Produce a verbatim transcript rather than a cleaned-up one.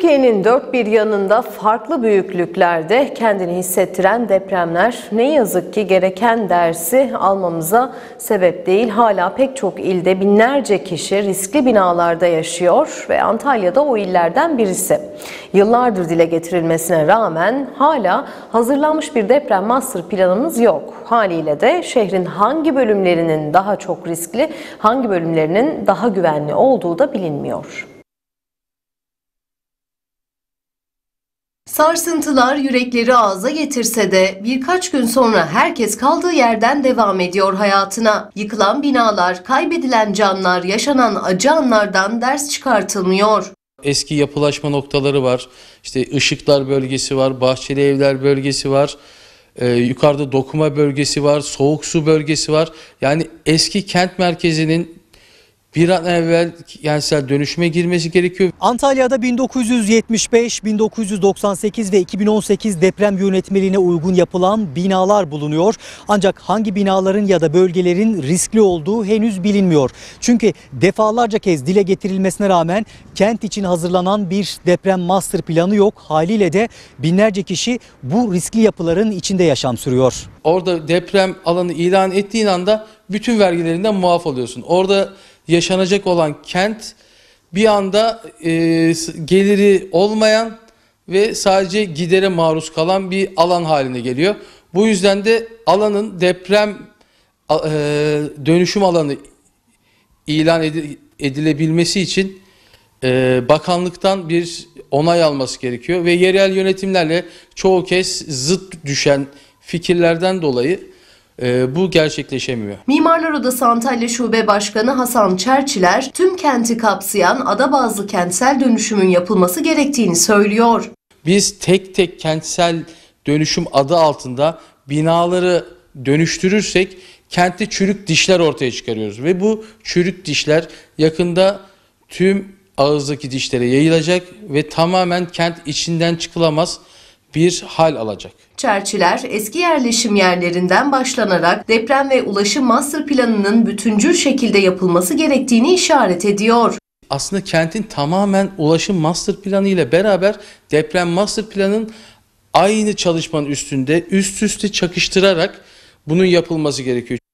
Türkiye'nin dört bir yanında farklı büyüklüklerde kendini hissettiren depremler ne yazık ki gereken dersi almamıza sebep değil. Hala pek çok ilde binlerce kişi riskli binalarda yaşıyor ve Antalya'da o illerden birisi. Yıllardır dile getirilmesine rağmen hala hazırlanmış bir deprem master planımız yok. Haliyle de şehrin hangi bölümlerinin daha çok riskli, hangi bölümlerinin daha güvenli olduğu da bilinmiyor. Sarsıntılar yürekleri ağza getirse de birkaç gün sonra herkes kaldığı yerden devam ediyor hayatına. Yıkılan binalar, kaybedilen canlar, yaşanan acı anlardan ders çıkartılmıyor. Eski yapılaşma noktaları var, işte Işıklar bölgesi var, Bahçeli Evler bölgesi var, ee, yukarıda Dokuma bölgesi var, Soğuk Su bölgesi var. Yani eski kent merkezinin bir an evvel kentsel dönüşüme girmesi gerekiyor. Antalya'da bin dokuz yüz yetmiş beş, bin dokuz yüz doksan sekiz ve iki bin on sekiz deprem yönetmeliğine uygun yapılan binalar bulunuyor. Ancak hangi binaların ya da bölgelerin riskli olduğu henüz bilinmiyor. Çünkü defalarca kez dile getirilmesine rağmen kent için hazırlanan bir deprem master planı yok. Haliyle de binlerce kişi bu riskli yapıların içinde yaşam sürüyor. Orada deprem alanı ilan ettiğin anda bütün vergilerinden muaf oluyorsun. Orada yaşanacak olan kent bir anda e, geliri olmayan ve sadece gidere maruz kalan bir alan haline geliyor. Bu yüzden de alanın deprem e, dönüşüm alanı ilan edilebilmesi için e, bakanlıktan bir onay alması gerekiyor ve yerel yönetimlerle çoğu kez zıt düşen fikirlerden dolayı Ee, bu gerçekleşemiyor. Mimarlar Odası Antalya Şube Başkanı Hasan Çerçiler tüm kenti kapsayan ada bazlı kentsel dönüşümün yapılması gerektiğini söylüyor. Biz tek tek kentsel dönüşüm adı altında binaları dönüştürürsek kentte çürük dişler ortaya çıkarıyoruz ve bu çürük dişler yakında tüm ağızdaki dişlere yayılacak ve tamamen kent içinden çıkılamaz bir hal alacak. Çerçiler eski yerleşim yerlerinden başlanarak deprem ve ulaşım master planının bütüncül şekilde yapılması gerektiğini işaret ediyor. Aslında kentin tamamen ulaşım master planı ile beraber deprem master planının aynı çalışmanın üstünde üst üste çakıştırarak bunun yapılması gerekiyor.